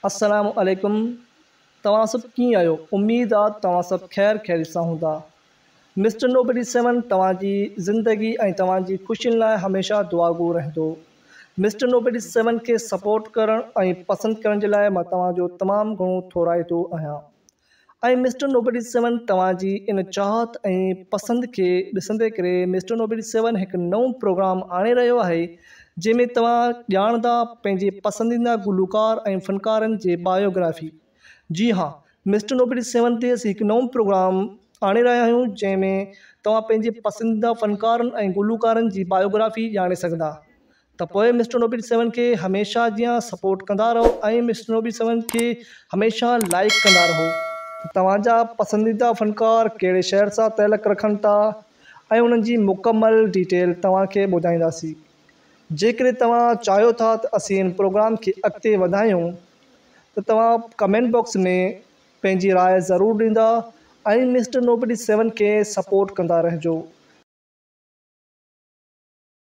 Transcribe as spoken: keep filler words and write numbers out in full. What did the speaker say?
अस्सलामु अलैकुम। तव्हां सभु कीअं आहियो? उम्मीद आहे तव्हां सभु ख़ैर ख़ैरियत सां हूंदा। मिस्टर नोबडी सेवन तव्हांजी ज़िंदगी ऐं तव्हांजी ख़ुशियुनि लाइ हमेशह दुआगो रहंदो। मिस्टर नोबडी सेवन खे सपोर्ट करण ऐं पसंदि करण जे लाइ मां तव्हांजो तमामु घणो थोराईंदो आहियां ऐं मिस्टर नोबडी सेवन तव्हांजी इन चाहत ऐं पसंदि खे ॾिसंदे करे मिस्टर नोबडी सेवन हिकु नओं प्रोग्राम आणे रहियो आहे जंहिंमें तव्हां ॼाणंदा पंहिंजे पसंदीदा गुलकार ऐं फ़नकारनि जे बायोग्राफ़ी। जी हाँ, मिस्टर नोबडी सेवन ते असीं हिकु नओं प्रोग्राम आणे रहिया आहियूं जंहिंमें तव्हां पंहिंजे पसंदीदा फ़नकारनि ऐं गुलकारनि जी बायोग्राफ़ी ॼाणे सघंदा। त पोइ मिस्टर नोबडी सेवन खे हमेशह जीअं सपोर्ट कंदा रहो ऐं मिस्टर नोबडी सेवन खे हमेशह लाइक कंदा रहो। तव्हांजा पसंदीदा फ़नकार कहिड़े शहर सां तइल्लुक़ रखनि था ऐं उन्हनि जी मुकमल डिटेल तव्हांखे ॿुधाईंदासीं। जेकॾहिं तव्हां चाहियो था त असीं इन प्रोग्राम खे अॻिते वधायूं त तव्हां कमेंट बॉक्स में पंहिंजी राय ज़रूरु ॾींदा ऐं मिस्टर नोबडी सेवन खे सपोर्ट कंदा रहिजो।